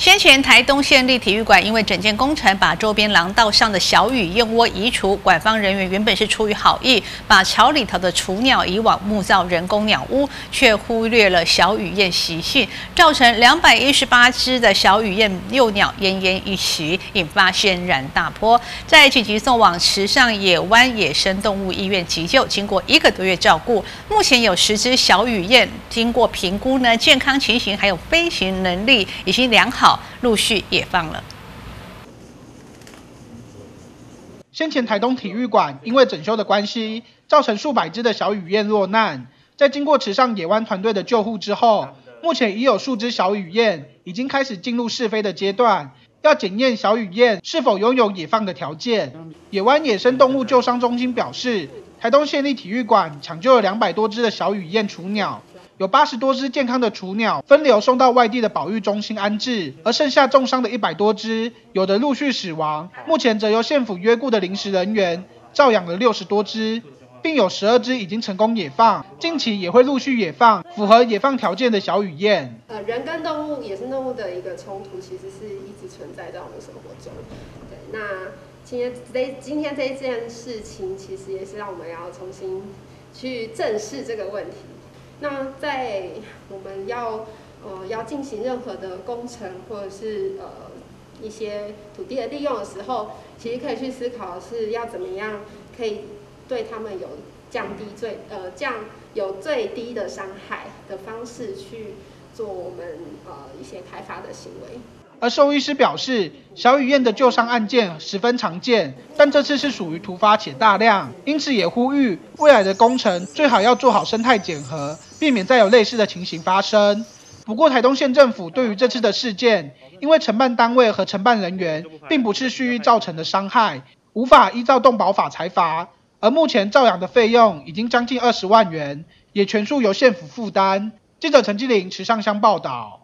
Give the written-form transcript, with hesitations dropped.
先前台东县立体育馆因为整建工程，把周边廊道上的小雨燕窝移除，馆方人员原本是出于好意，把巢里头的雏鸟移往木造人工鸟屋，却忽略了小雨燕习性，造成218只的小雨燕幼鸟奄奄一息，引发轩然大波。在紧急送往池上野湾野生动物医院急救，经过1个多月照顾，目前有10只小雨燕，经过评估呢，健康情形还有飞行能力已经良好，陆续野放了。 先前台东体育馆因为整修的关系，造成数百只的小雨燕落难。在经过池上野湾团队的救护之后，目前已有数只小雨燕已经开始进入试飞的阶段，要检验小雨燕是否拥有野放的条件。野湾野生动物救伤中心表示，台东县立体育馆抢救了200多只的小雨燕雏鸟。有80多只健康的雏鸟分流送到外地的保育中心安置，而剩下重伤的100多只，有的陆续死亡。目前则由县府约雇的临时人员照养了60多只，并有12只已经成功野放，近期也会陆续野放符合野放条件的小雨燕。 人跟动物、野生动物的一个冲突，其实是一直存在在我们生活中。对，那今天这一件事情，其实也是让我们要重新去正视这个问题。那在我们要进行任何的工程或者是一些土地的利用的时候，其实可以去思考是要怎么样可以对他们有降最低的伤害的方式去做我们一些开发的行为。 而兽医师表示，小雨燕的救伤案件十分常见，但这次是属于突发且大量，因此也呼吁未来的工程最好要做好生态检核，避免再有类似的情形发生。不过台东县政府对于这次的事件，因为承办单位和承办人员并不是蓄意造成的伤害，无法依照动保法裁罚，而目前照养的费用已经将近20万元，也全数由县府负担。记者陈基玲池上乡报道。